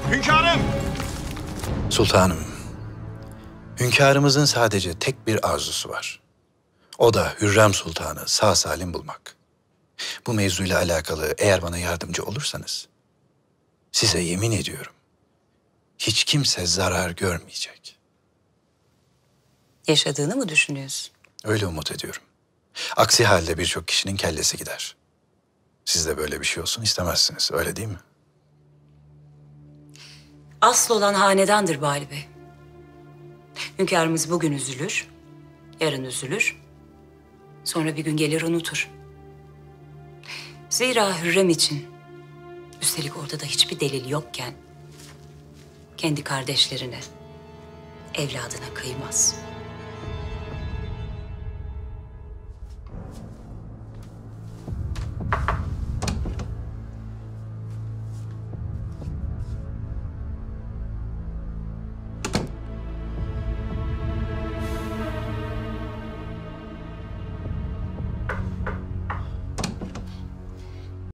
Hünkârım! Sultanım, hünkârımızın sadece tek bir arzusu var. O da Hürrem Sultan'ı sağ salim bulmak. Bu mevzuyla alakalı eğer bana yardımcı olursanız, size yemin ediyorum, hiç kimse zarar görmeyecek. Yaşadığını mı düşünüyorsun? Öyle umut ediyorum. Aksi halde birçok kişinin kellesi gider. Siz de böyle bir şey olsun istemezsiniz, öyle değil mi? Asıl olan hanedandır Bali Bey. Hünkârımız bugün üzülür, yarın üzülür. Sonra bir gün gelir unutur. Zira Hürrem için, üstelik ortada hiçbir delil yokken, kendi kardeşlerine, evladına kıymaz.